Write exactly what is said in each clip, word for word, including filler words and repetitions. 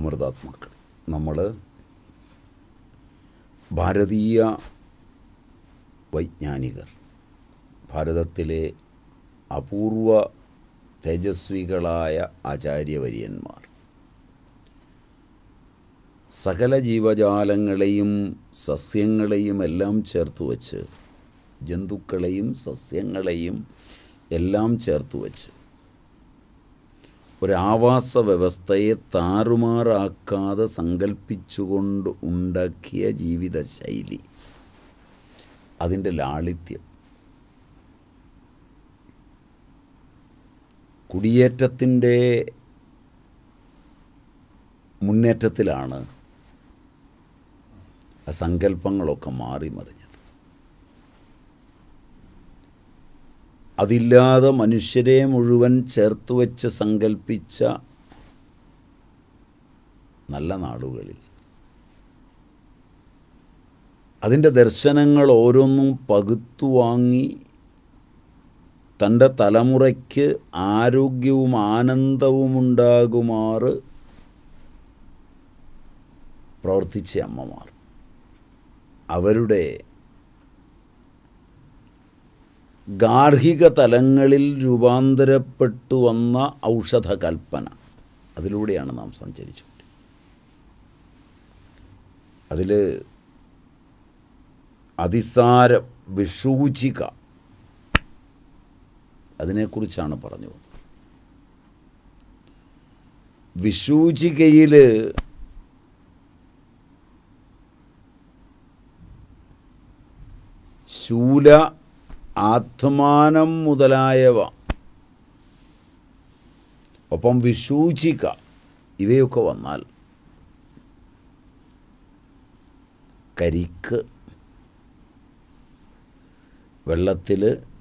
അമൃതാത്മാക്കൾ, നമ്മൾ ഭാരതീയ വൈജ്ഞാനികർ, ഭാരതത്തിലെ അപൂർവ തേജസ്വികളായ ആചാര്യവര്യന്മാർ സകല ജീവജാലങ്ങളെയും സസ്യങ്ങളെയും എല്ലാം ചേർത്ത് വച്ച്, ജന്തുക്കളെയും സസ്യങ്ങളെയും എല്ലാം ചേർത്ത് വച്ച് ഒരാവാസ വ്യവസ്ഥയെ താറുമാറാക്കാതെ സങ്കല്പിച്ചുകൊണ്ട് ഉണ്ടാക്കിയ ജീവിതശൈലി, അതിൻ്റെ ലാളിത്യം, കുടിയേറ്റത്തിൻ്റെ മുന്നേറ്റത്തിലാണ് ആ സങ്കല്പങ്ങളൊക്കെ മാറി മറിഞ്ഞത്. അതില്ലാതെ മനുഷ്യരെ മുഴുവൻ ചേർത്ത് വെച്ച് സങ്കല്പിച്ച നല്ല നാടുകളിൽ അതിൻ്റെ ദർശനങ്ങൾ ഓരോന്നും പകുത്തു വാങ്ങി തൻ്റെ തലമുറയ്ക്ക് ആരോഗ്യവും ആനന്ദവുമുണ്ടാകുമാറ് പ്രവർത്തിച്ച അമ്മമാർ, അവരുടെ ഗാർഹിക തലങ്ങളിൽ രൂപാന്തരപ്പെട്ടു വന്ന ഔഷധകൽപ്പന, അതിലൂടെയാണ് നാം സഞ്ചരിച്ചു. അതിൽ അതിസാര വിഷൂചിക, അതിനെക്കുറിച്ചാണ് പറഞ്ഞു. വിഷൂചികയിൽ ശൂല, ആത്മാനം മുതലായവ, ഒപ്പം വിഷൂചിക, ഇവയൊക്കെ വന്നാൽ കരിക്ക് വെള്ളത്തിൽ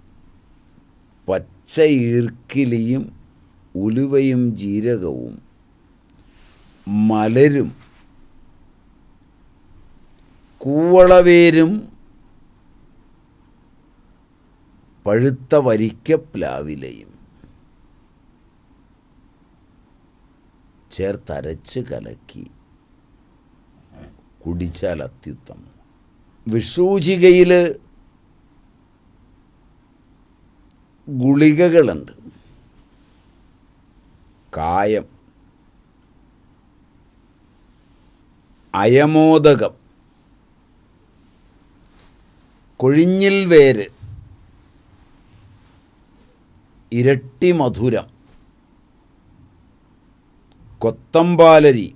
പച്ച ഈർക്കിലിയും ഉലുവയും ജീരകവും മലരും കൂവളവേരും പഴുത്ത വരിക്കപ്ലാവിലയും ചേർത്തരച്ച് കലക്കി കുടിച്ചാൽ അത്യുത്തമം. വിഷൂചികയിൽ ഗുളികകളുണ്ട്. കായം, അയമോദകം, കൊഴിഞ്ഞിൽ വേര്, ഇരട്ടി മധുരം, കൊത്തമ്പാലരി,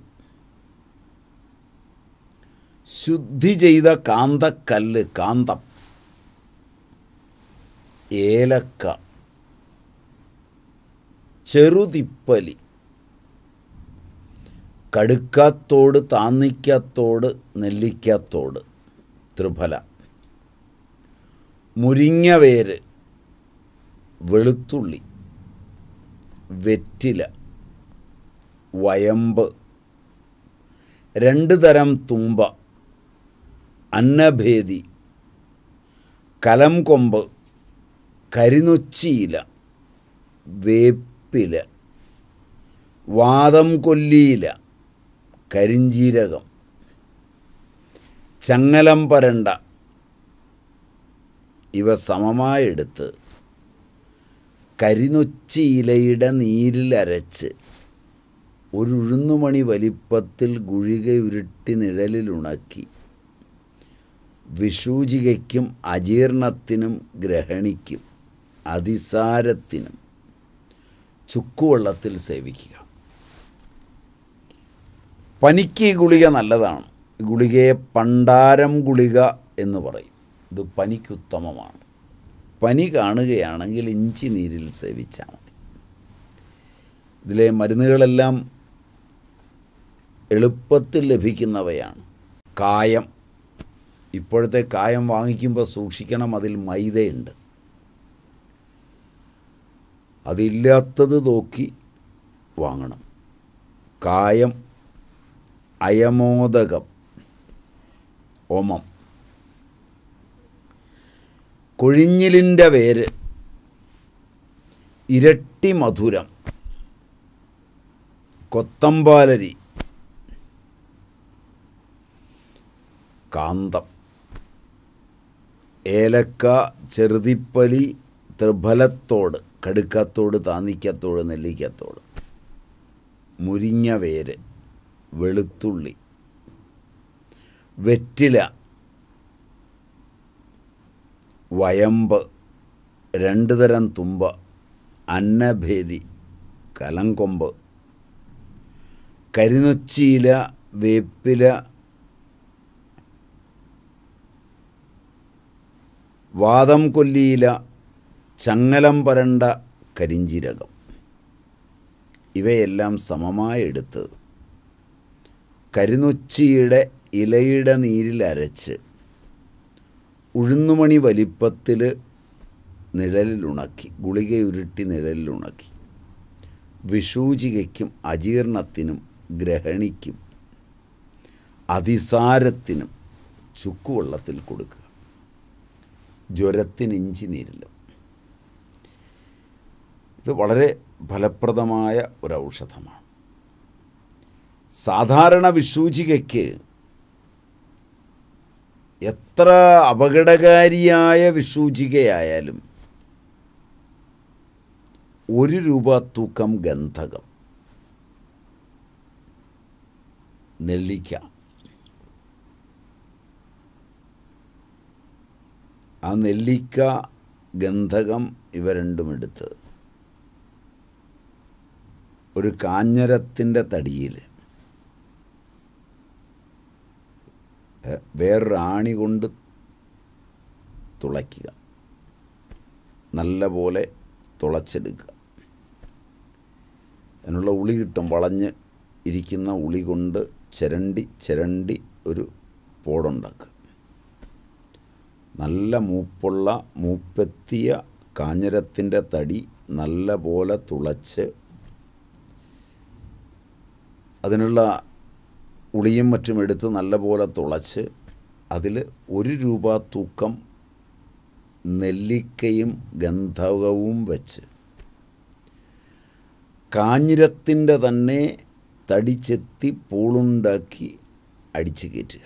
ശുദ്ധി ചെയ്ത കാന്തക്കല്ല്, കാന്തം, ഏലക്ക, ചെറുതിപ്പലി, കടുക്കാത്തോട്, താന്നിക്കാത്തോട്, നെല്ലിക്കാത്തോട്, ത്രിഫല, മുരിങ്ങവേര്, വെളുത്തുള്ളി, വെറ്റില, വയമ്പ്, രണ്ട് തരം തുമ്പ, അന്നഭേദി, കലംകൊമ്പ്, കരിനൊച്ചിയില, വേപ്പില, വാദം കൊല്ലിയില, കരിഞ്ചീരകം, ചങ്ങലം പരണ്ട, ഇവ സമമായെടുത്ത് കരിനൊച്ചിയിലയുടെ നീരിലരച്ച് ഒരു ഉഴുന്നുമണി വലിപ്പത്തിൽ ഗുളിക ഉരുട്ടി നിഴലിലുണക്കി വിഷൂചികയ്ക്കും അജീർണത്തിനും ഗ്രഹണിക്കും അതിസാരത്തിനും ചുക്കുവെള്ളത്തിൽ സേവിക്കുക. പനിക്ക് ഈ ഗുളിക നല്ലതാണ്. ഈ ഗുളികയെ പണ്ടാരം ഗുളിക എന്ന് പറയും. ഇത് പനിക്കുത്തമമാണ്. പനി കാണുകയാണെങ്കിൽ ഇഞ്ചി നീരിൽ സേവിച്ചാൽ മതി. ഇതിലെ മരുന്നുകളെല്ലാം എളുപ്പത്തിൽ ലഭിക്കുന്നവയാണ്. കായം, ഇപ്പോഴത്തെ കായം വാങ്ങിക്കുമ്പോൾ സൂക്ഷിക്കണം, അതിൽ മൈദയുണ്ട്. അതില്ലാത്തത് നോക്കി വാങ്ങണം. കായം, അയമോദകം, ഓമം, കൊഴിഞ്ഞിലിൻ്റെ വേര്, ഇരട്ടി മധുരം, കൊത്തമ്പാലരി, കാന്തം, ഏലക്ക, ചെറുതിപ്പലി, ത്രിഫലത്തോട്, കടുക്കത്തോട്, താന്നിക്കത്തോട്, നെല്ലിക്കത്തോട്, മുരിങ്ങ വേര്, വെളുത്തുള്ളി, വെറ്റില, വയമ്പ്, രണ്ട് തരം തുമ്പ, അന്നഭേദി, കലങ്കൊമ്പ്, കരിനൊച്ചിയില, വേപ്പില, വാദം കൊല്ലിയില, ചങ്ങലം പരണ്ട, കരിഞ്ചീരകം ഇവയെല്ലാം സമമായി എടുത്ത് കരിനൊച്ചിയുടെ ഇലയുടെ നീരിൽ അരച്ച് ഉഴുന്നുമണി വലിപ്പത്തിൽ നിഴലിലുണക്കി, ഗുളികയുരുട്ടി നിഴലിലുണക്കി വിഷൂചികയ്ക്കും അജീർണത്തിനും ഗ്രഹണിക്കും അതിസാരത്തിനും ചുക്കുവെള്ളത്തിൽ കൊടുക്കുക. ജ്വരത്തിന് ഇഞ്ചി നീരിലും. ഇത് വളരെ ഫലപ്രദമായ ഒരു ഔഷധമാണ്. സാധാരണ വിഷൂചികയ്ക്ക് എത്ര അപകടകാരിയായ വിഷൂചികയായാലും ഒരു രൂപ തൂക്കം ഗന്ധകം, നെല്ലിക്ക, ആ നെല്ലിക്ക, ഗന്ധകം ഇവ രണ്ടും എടുത്ത് ഒരു കാഞ്ഞരത്തിൻ്റെ തടിയിൽ വേറൊരു ആണി കൊണ്ട് തുളയ്ക്കുക, നല്ല പോലെ തുളച്ചെടുക്കുക. അതിനുള്ള ഉളി കിട്ടും. വളഞ്ഞ് ഇരിക്കുന്ന ഉളി കൊണ്ട് ചിരണ്ടി ചിരണ്ടി ഒരു പോടുണ്ടാക്കുക. നല്ല മൂപ്പുള്ള മൂപ്പെത്തിയ കാഞ്ഞരത്തിൻ്റെ തടി നല്ല പോലെ തുളച്ച് അതിനുള്ള ഉളിയും മറ്റും എടുത്ത് നല്ല പോലെ തുളച്ച് അതിൽ ഒരു രൂപ തൂക്കം നെല്ലിക്കയും ഗന്ധകവും വെച്ച് കാഞ്ഞിരത്തിൻ്റെ തന്നെ തടി ചെത്തി പൂളുണ്ടാക്കി അടിച്ചു കയറ്റുക.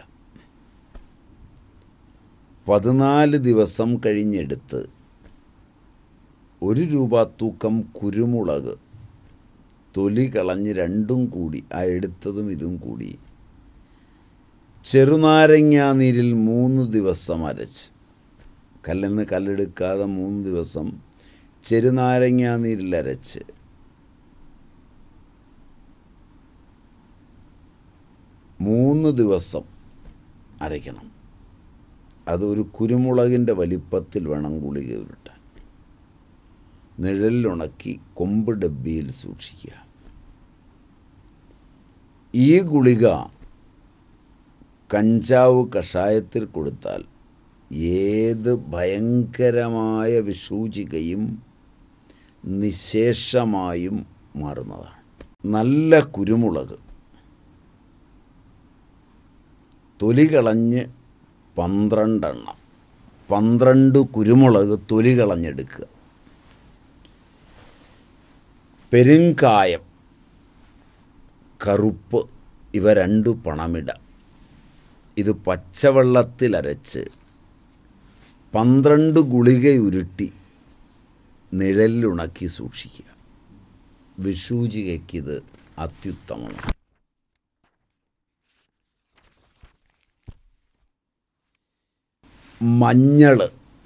പതിനാല് ദിവസം കഴിഞ്ഞെടുത്ത് ഒരു രൂപ തൂക്കം കുരുമുളക് തൊലി കളഞ്ഞ് രണ്ടും കൂടി, ആ എടുത്തതും ഇതും കൂടി ചെറുനാരങ്ങാ നീരിൽ മൂന്ന് ദിവസം അരച്ച്, കല്ലെന്ന് കല്ലെടുക്കാതെ മൂന്ന് ദിവസം ചെറുനാരങ്ങാ നീരിൽ അരച്ച് മൂന്ന് ദിവസം അരയ്ക്കണം. അതൊരു കുരുമുളകിൻ്റെ വലിപ്പത്തിൽ വേണം ഗുളിക ഉരുട്ടാൻ. നിഴലിലുണക്കി കൊമ്പ് ഡബ്ബിയിൽ സൂക്ഷിക്കുക. ഈ ഗുളിക കഞ്ചാവ് കഷായത്തിൽ കൊടുത്താൽ ഏത് ഭയങ്കരമായ വിഷൂചികയും നിശേഷമായും മാറുന്നതാണ്. നല്ല കുരുമുളക് തൊലി കളഞ്ഞ് പന്ത്രണ്ടെണ്ണം, പന്ത്രണ്ട് കുരുമുളക് തൊലി കളഞ്ഞെടുക്കുക. പെരുങ്കായം, കറുപ്പ് ഇവ രണ്ടു പണമിട. ഇത് പച്ചവെള്ളത്തിലരച്ച് പന്ത്രണ്ട് ഗുളിക ഉരുട്ടി നിഴലിലുണക്കി സൂക്ഷിക്കുക. വിഷൂചികയ്ക്കിത് അത്യുത്തമമാണ്. മഞ്ഞൾ,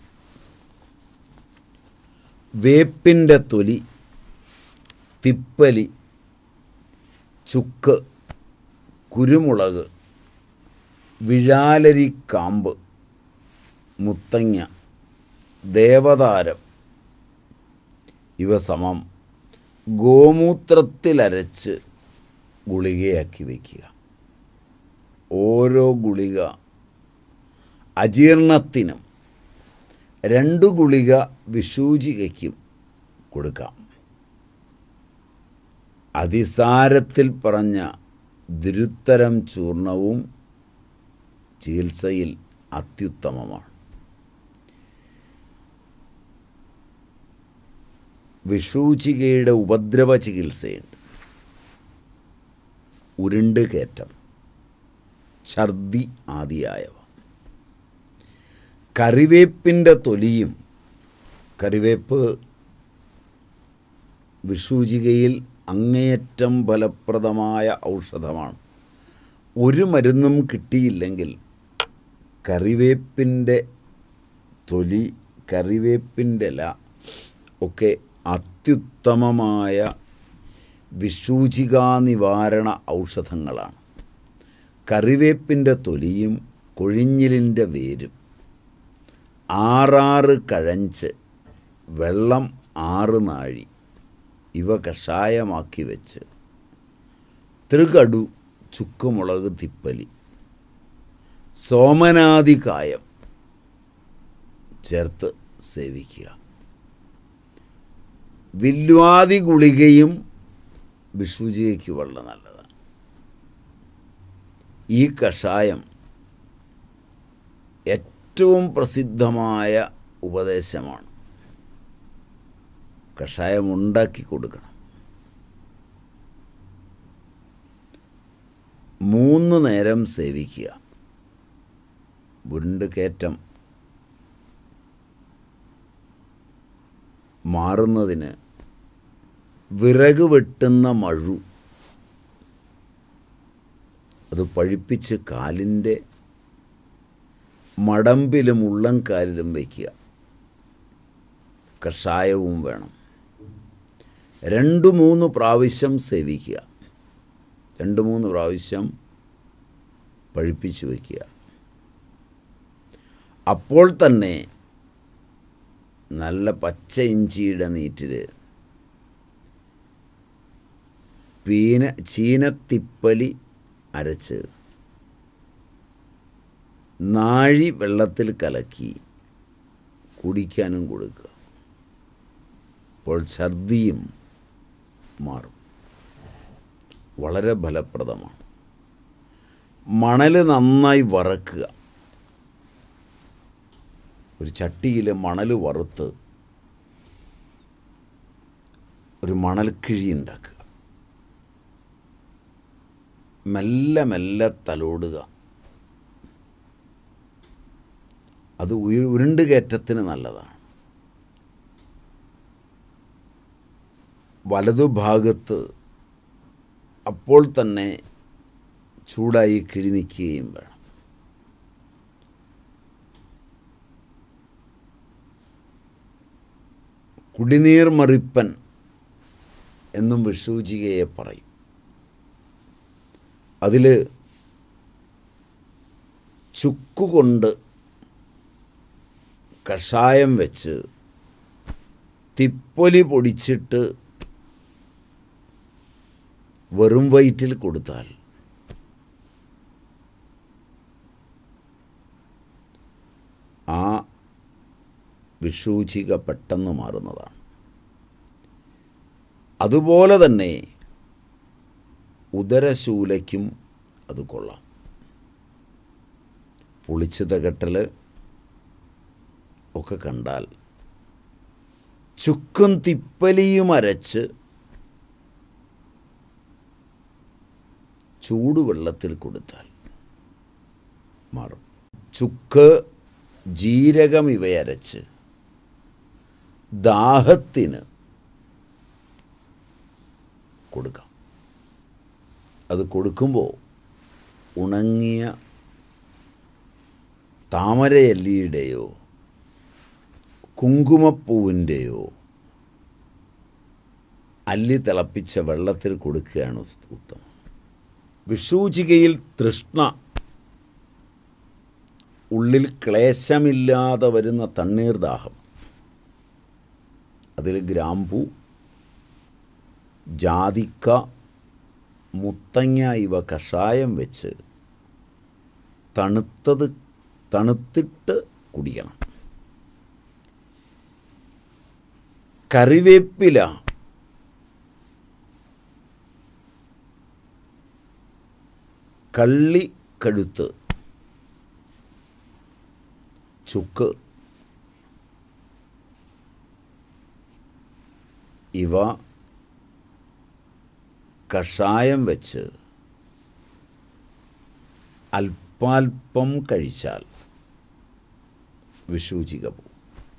വേപ്പിൻ്റെ തൊലി, തിപ്പലി, ചുക്ക്, കുരുമുളക്, വിഴാലരിക്കാമ്പ്, മുത്തങ്ങ, ദേവതാരം ഇവ സമം ഗോമൂത്രത്തിലരച്ച് ഗുളികയാക്കി വയ്ക്കുക. ഓരോ ഗുളിക അജീർണത്തിനും രണ്ട് ഗുളിക വിഷൂചികയ്ക്കും കൊടുക്കാം. അതിസാരത്തിൽ പറഞ്ഞ ദുരുത്തരം ചൂർണവും ചികിത്സയിൽ അത്യുത്തമമാണ്. വിഷൂചികയുടെ ഉപദ്രവ ചികിത്സയുണ്ട്. ഉരുണ്ട് കയറ്റം, ഛർദി ആദിയായവ. കറിവേപ്പിൻ്റെ തൊലിയും, കറിവേപ്പ് വിഷൂചികയിൽ അങ്ങേയറ്റം ഫലപ്രദമായ ഔഷധമാണ്. ഒരു മരുന്നും കിട്ടിയില്ലെങ്കിൽ കറിവേപ്പിൻ്റെ തൊലി, കറിവേപ്പിൻ്റെ ഇല ഒക്കെ അത്യുത്തമമായ വിഷൂചികാ നിവാരണ ഔഷധങ്ങളാണ്. കറിവേപ്പിൻ്റെ തൊലിയും കൊഴിഞ്ഞിലിൻ്റെ വേരും ആറാറ് കഴഞ്ച്, വെള്ളം ആറ് നാഴി ഇവ കഷായമാക്കി വെച്ച് തൃകടു, ചുക്കുമുളക്, തിപ്പലി, സോമനാദി കായം ചേർത്ത് സേവിക്കുക. വില്വാദി ഗുളികയും വിഷൂചികയ്ക്ക് വളരെ നല്ലതാണ്. ഈ കഷായം ഏറ്റവും പ്രസിദ്ധമായ ഉപദേശമാണ്. കഷായം ഉണ്ടാക്കി കൊടുക്കണം. മൂന്ന് നേരം സേവിക്കുക. ഉരുണ്ട് കയറ്റം മാറുന്നതിന് വിറക് വെട്ടുന്ന മഴു അത് പഴിപ്പിച്ച് കാലിൻ്റെ മടമ്പിലും ഉള്ളംകാലിലും വയ്ക്കുക. കഷായവും വേണം. രണ്ട് മൂന്ന് പ്രാവശ്യം സേവിക്കുക. രണ്ട് മൂന്ന് പ്രാവശ്യം പഴിപ്പിച്ച് വയ്ക്കുക. അപ്പോൾ തന്നെ നല്ല പച്ച ഇഞ്ചിയുടെ നീറ്റിൽ പീന ചീനത്തിപ്പലി അരച്ച് നാഴി വെള്ളത്തിൽ കലക്കി കുടിക്കാനും കൊടുക്കുക. അപ്പോൾ ഛർദിയും മാറും. വളരെ ഫലപ്രദമാണ്. മണൽ നന്നായി വറക്കുക. ഒരു ചട്ടിയിൽ മണൽ വറുത്ത് ഒരു മണൽക്കിഴി ഉണ്ടാക്കുക. മെല്ലെ മെല്ലെ തലോടുക. അത് ഉരുണ്ട് കയറ്റത്തിന് നല്ലതാണ്. വലതുഭാഗത്ത് അപ്പോൾ തന്നെ ചൂടായി കിഴി നിൽക്കുകയും വേണം. കുടിനീർ മറിപ്പൻ എന്നും വിഷൂചികയെ പറയും. അതിൽ ചുക്കുകൊണ്ട് കഷായം വെച്ച് തിപ്പൊലി പൊടിച്ചിട്ട് വെറും വയറ്റിൽ കൊടുത്താൽ ആ വിഷൂചിക പെട്ടെന്ന് മാറുന്നതാണ്. അതുപോലെ തന്നെ ഉദരശൂലയ്ക്കും അത് കൊള്ളാം. പുളിച്ച് തകട്ടൽ ഒക്കെ കണ്ടാൽ ചുക്കും തിപ്പലിയും അരച്ച് ചൂടുവെള്ളത്തിൽ കൊടുത്താൽ മാറും. ചുക്ക്, ജീരകം ഇവയരച്ച് ദാഹത്തിന് കൊടുക്കാം. അത് കൊടുക്കുമ്പോൾ ഉണങ്ങിയ താമരയല്ലിയുടെയോ കുങ്കുമപ്പൂവിൻ്റെയോ അല്ലി തിളപ്പിച്ച വെള്ളത്തിൽ കൊടുക്കുകയാണ് ഉത്തമം. വിഷൂചികയിൽ തൃഷ്ണ, ഉള്ളിൽ ക്ലേശമില്ലാതെ വരുന്ന തണ്ണീർദാഹം, അതിൽ ഗ്രാമ്പൂ, ജാതിക്ക, മുത്തങ്ങ ഇവ കഷായം വെച്ച് തണുത്തത് തണുത്തിട്ട് കുടിക്കണം. കറിവേപ്പില കള്ളി കഴുത്ത്, ചുക്ക് ഇവ കഷായം വെച്ച് അല്പാൽപ്പം കഴിച്ചാൽ വിഷൂചിക പോവും.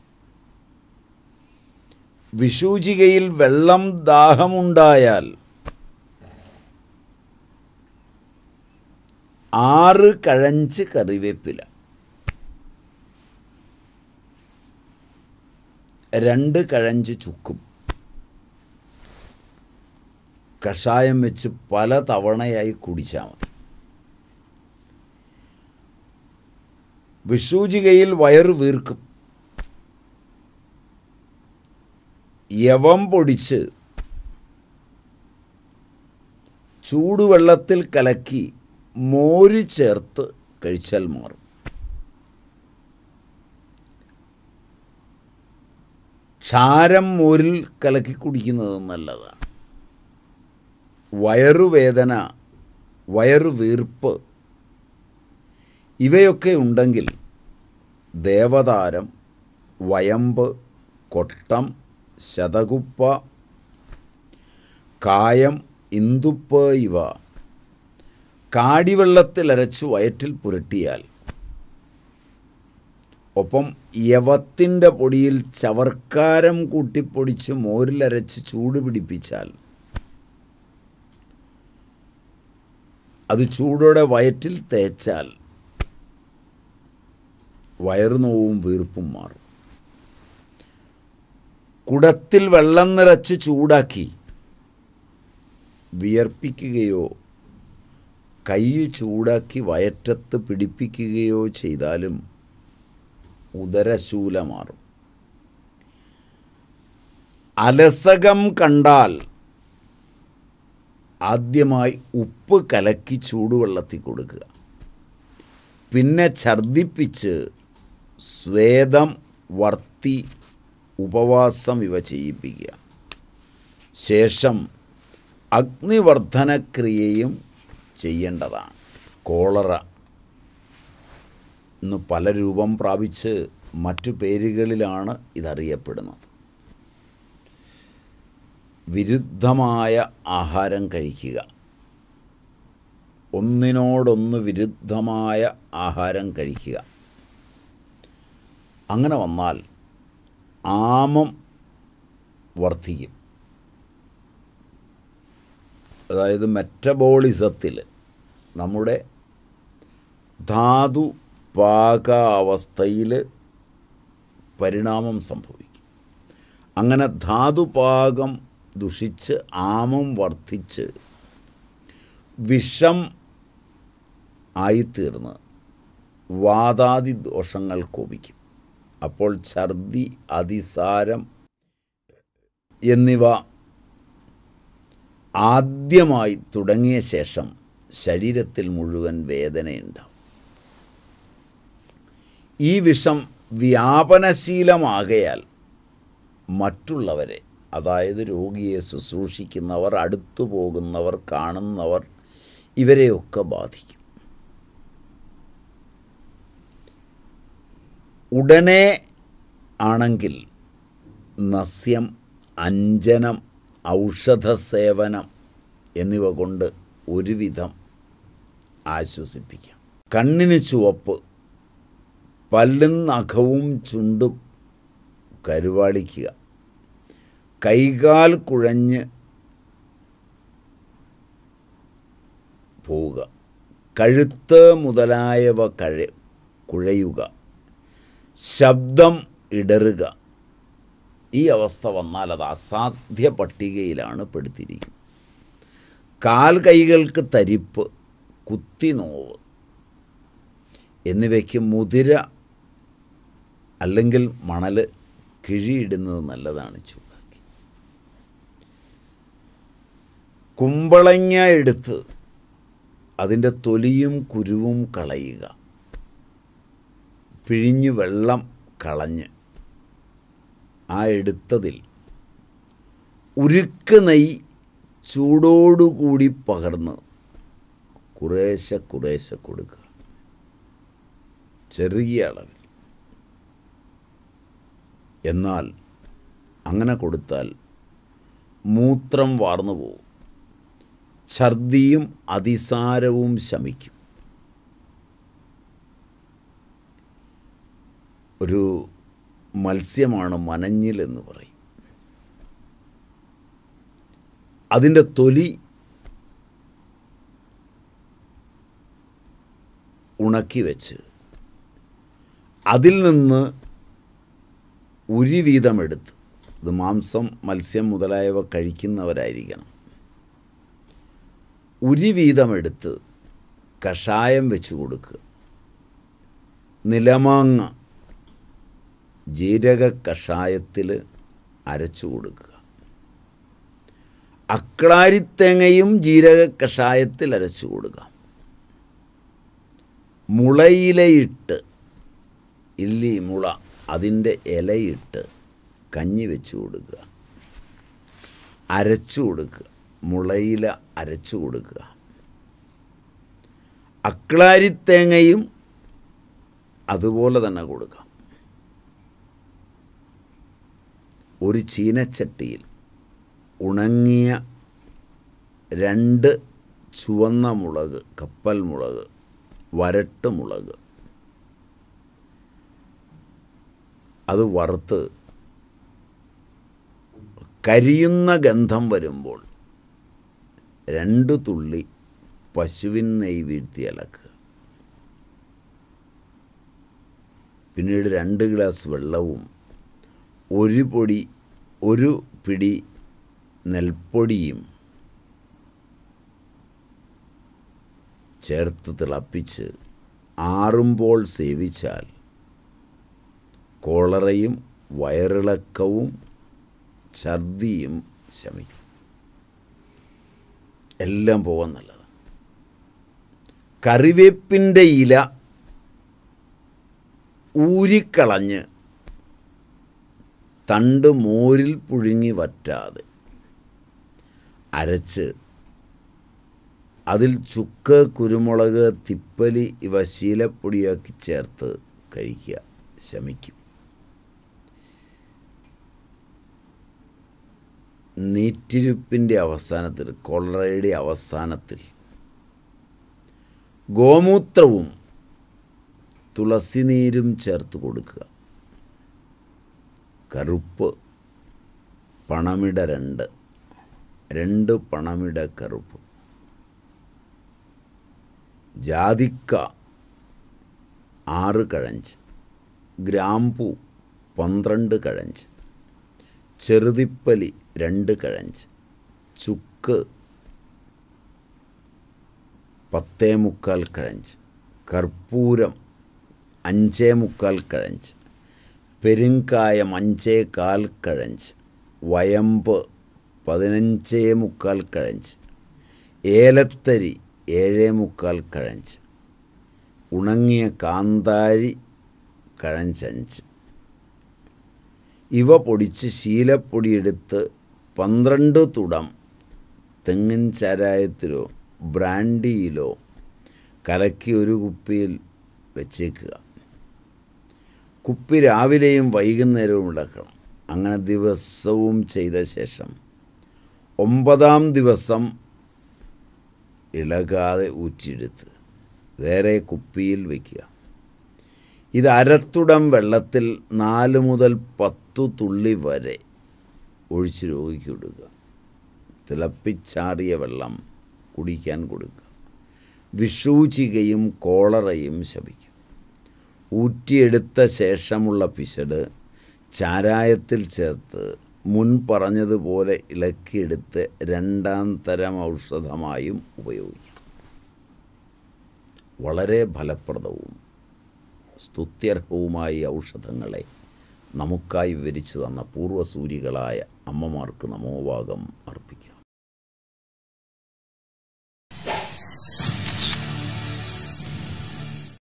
വിഷൂചികയിൽ വെള്ളം ദാഹമുണ്ടായാൽ ആറ് കഴഞ്ച് കറിവേപ്പില, രണ്ട് കഴഞ്ച് ചുക്കും കഷായം വെച്ച് പല തവണയായി കുടിച്ചാൽ മതി. വിഷൂചികയിൽ വയറ് വീർക്കും. യവം പൊടിച്ച് ചൂടുവെള്ളത്തിൽ കലക്കി മോര് ചേർത്ത് കഴിച്ചാൽ മാറും. ക്ഷാരം മോരിൽ കലക്കി കുടിക്കുന്നത് നല്ലതാണ്. വയറുവേദന, വയറുവീർപ്പ് ഇവയൊക്കെ ഉണ്ടെങ്കിൽ ദേവതാരം, വയമ്പ്, കൊട്ടം, ശതകുപ്പ, കായം, ഇന്ദുപ്പ് ഇവ കാടിവെള്ളത്തിലരച്ച് വയറ്റിൽ പുരട്ടിയാൽ, ഒപ്പം യവത്തിൻ്റെ പൊടിയിൽ ചവർക്കാരം കൂട്ടിപ്പൊടിച്ച് മോരിലരച്ച് ചൂട് പിടിപ്പിച്ചാൽ അത് ചൂടോടെ വയറ്റിൽ തേച്ചാൽ വയറുനോവും വീർപ്പും മാറും. കുടത്തിൽ വെള്ളം നിറച്ച് ചൂടാക്കി വിയർപ്പിക്കുകയോ കൈ ചൂടാക്കി വയറ്റത്ത് പിടിപ്പിക്കുകയോ ചെയ്താലും ഉദരശൂല മാറും. അലസകം കണ്ടാൽ ആദ്യമായി ഉപ്പ് കലക്കി ചൂടുവെള്ളത്തിൽ കൊടുക്കുക. പിന്നെ ഛർദ്ദിപ്പിച്ച് സ്വേദം, വർത്തി, ഉപവാസം ഇവ ചെയ്യിപ്പിക്കുക. ശേഷം അഗ്നിവർദ്ധനക്രിയയും ചെയ്യേണ്ടതാണ്. കോളറ ഇന്ന് പല രൂപം പ്രാപിച്ച് മറ്റു പേരുകളിലാണ് ഇതറിയപ്പെടുന്നത്. വിരുദ്ധമായ ആഹാരം കഴിക്കുക, ഒന്നിനോടൊന്ന് വിരുദ്ധമായ ആഹാരം കഴിക്കുക. അങ്ങനെ വന്നാൽ ആമം വർദ്ധിക്കും. അതായത് മെറ്റബോളിസത്തിൽ നമ്മുടെ ധാതു പാകാവസ്ഥയിൽ പരിണാമം സംഭവിക്കും. അങ്ങനെ ധാതുപാകം ദുഷിച്ച് ആമം വർദ്ധിച്ച് വിഷം ആയിത്തീർന്ന് വാതാദി ദോഷങ്ങൾ കോപിക്കും. അപ്പോൾ ഛർദി, അതിസാരം എന്നിവ ആദ്യമായി തുടങ്ങിയ ശേഷം ശരീരത്തിൽ മുഴുവൻ വേദനയുണ്ടാവും. ഈ വിഷം വ്യാപനശീലമാകയാൽ മറ്റുള്ളവരെ, അതായത് രോഗിയെ ശുശ്രൂഷിക്കുന്നവർ, അടുത്തു പോകുന്നവർ, കാണുന്നവർ ഇവരെയൊക്കെ ബാധിക്കും. ഉടനെ ആണെങ്കിൽ നസ്യം, അഞ്ജനം, ഔഷധസേവനം എന്നിവ കൊണ്ട് ഒരുവിധം ആശ്വസിപ്പിക്കാം. കണ്ണിന് ചുവപ്പ്, പല്ലും നഖവും ചുണ്ടും കരുവാളിക്കുക, കൈകാൽ കുഴഞ്ഞ് പോവുക, കഴുത്ത് മുതലായവ കഴ കുഴയുക, ശബ്ദം ഇടറുക. ഈ അവസ്ഥ വന്നാൽ അത് അസാധ്യ പട്ടികയിലാണ് പെടുത്തിയിരിക്കുന്നത്. കാൽ കൈകൾക്ക് തരിപ്പ്, കുത്തിനോവ് എന്നിവയ്ക്ക് മുതിര അല്ലെങ്കിൽ മണൽ കിഴിയിടുന്നത് നല്ലതാണ്. ചൂടാക്കി കുമ്പളങ്ങ എടുത്ത് അതിൻ്റെ തൊലിയും കുരുവും കളയുക. പിഴിഞ്ഞ് വെള്ളം കളഞ്ഞ് ആ എടുത്തതിൽ ഉരുക്ക് നെയ്യ് ചൂടോടുകൂടി പകർന്ന് കുറേശ്ശെ കുറേശ്ശെ കൊടുക്കുക, ചെറിയ അളവിൽ. എന്നാൽ അങ്ങനെ കൊടുത്താൽ മൂത്രം വാർന്നു പോകും, ഛർദിയും അതിസാരവും ശമിക്കും. ഒരു മത്സ്യമാണ് മനഞ്ഞിൽ എന്ന് പറയും. അതിൻ്റെ തൊലി ഉണക്കി വെച്ച് അതിൽ നിന്ന് ഉരി വീതമെടുത്ത്, ഇത് മാംസം മത്സ്യം മുതലായവ കഴിക്കുന്നവരായിരിക്കണം, ഉരി വീതമെടുത്ത് കഷായം വെച്ച് കൊടുക്കുക. നിലമാങ്ങ ജീരക കഷായത്തിൽ അരച്ചു കൊടുക്കുക. അക്ലാരിത്തേങ്ങയും ജീരക കഷായത്തിൽ അരച്ചു കൊടുക്കാം. മുളയിലയിട്ട്, ഇല്ലി മുള, അതിൻ്റെ ഇലയിട്ട് കഞ്ഞി വെച്ച് കൊടുക്കുക, അരച്ചു കൊടുക്കുക. മുളയില അരച്ചു കൊടുക്കുക. അക്ലാരിത്തേങ്ങയും അതുപോലെ തന്നെ കൊടുക്കാം. ഒരു ചീനച്ചട്ടിയിൽ ഉണങ്ങിയ രണ്ട് ചുവന്ന മുളക്, കപ്പൽ മുളക്, വരട്ട് മുളക്, അത് വറുത്ത് കരിയുന്ന ഗന്ധം വരുമ്പോൾ രണ്ട് തുള്ളി പശുവിൻ നെയ്യ് വീഴ്ത്തി ഇളക്കുക. പിന്നീട് രണ്ട് ഗ്ലാസ് വെള്ളവും ഒരു പൊടി ഒരു പിടി നെൽപ്പൊടിയും ചേർത്ത് തിളപ്പിച്ച് ആറുമ്പോൾ സേവിച്ചാൽ കോളറയും വയറിളക്കവും ഛർദിയും ശമിക്കും. എല്ലാം പോകാൻ നല്ലതാണ്. കറിവേപ്പിൻ്റെ ഇല ഊരിക്കളഞ്ഞ് തണ്ട് മോരിൽ പുഴുങ്ങി വറ്റാതെ അരച്ച് അതിൽ ചുക്ക്, കുരുമുളക്, തിപ്പലി ഇവ ശീലപ്പൊടിയാക്കി ചേർത്ത് കഴിക്കുക, ശമിക്കും. നീറ്റിരുപ്പിൻ്റെ അവസാനത്തിൽ, കൊളറയുടെ അവസാനത്തിൽ ഗോമൂത്രവും തുളസിനീരും ചേർത്ത് കൊടുക്കുക. കറുപ്പ് പണമിട രണ്ട് രണ്ട് പണമിട കറുപ്പ്, ജാതിക്ക ആറ് കഴഞ്ച്, ഗ്രാമ്പൂ പന്ത്രണ്ട് കഴഞ്ച്, ചെറുതിപ്പലി രണ്ട് കഴഞ്ച്, ചുക്ക് പത്തേ മുക്കാൽ കഴഞ്ച്, കർപ്പൂരം അഞ്ചേ മുക്കാൽ കഴഞ്ച്, പെരുങ്കായം അഞ്ചേ കാൽ കഴഞ്ച്, വയമ്പ് പതിനഞ്ചേ മുക്കാൽ കഴഞ്ച്, ഏലത്തരി ഏഴേ മുക്കാൽ കഴഞ്ച്, ഉണങ്ങിയ കാന്താരി കഴഞ്ചഞ്ച്. ഇവ പൊടിച്ച് ശീലപ്പൊടിയെടുത്ത് പന്ത്രണ്ട് തുടം തെങ്ങിൻ ചാരായത്തിലോ ബ്രാൻഡിയിലോ കലക്കി ഒരു കുപ്പിയിൽ വെച്ചേക്കുക. കുപ്പി രാവിലെയും വൈകുന്നേരവും ഇളക്കണം. അങ്ങനെ ദിവസവും ചെയ്ത ശേഷം ഒമ്പതാം ദിവസം ഇളകാതെ ഊറ്റിയെടുത്ത് വേറെ കുപ്പിയിൽ വയ്ക്കുക. ഇത് അരത്തുടം വെള്ളത്തിൽ നാല് മുതൽ പത്തു തുള്ളി വരെ ഒഴിച്ച് രോഗിക്ക് കൊടുക്കുക. തിളപ്പിച്ചാറിയ വെള്ളം കുടിക്കാൻ കൊടുക്കുക. വിഷൂചികയും കോളറയും ശമിക്കും. ഊറ്റിയെടുത്ത ശേഷമുള്ള പിശട് ചാരായത്തിൽ ചേർത്ത് മുൻ പറഞ്ഞതുപോലെ ഇളക്കിയെടുത്ത് രണ്ടാം തരം ഔഷധമായും ഉപയോഗിക്കാം. വളരെ ഫലപ്രദവും സ്തുത്യർഹവുമായ ഔഷധങ്ങളെ നമുക്കായി വിവരിച്ചു തന്ന പൂർവ്വസൂരികളായ അമ്മമാർക്ക് നമോഭാഗം.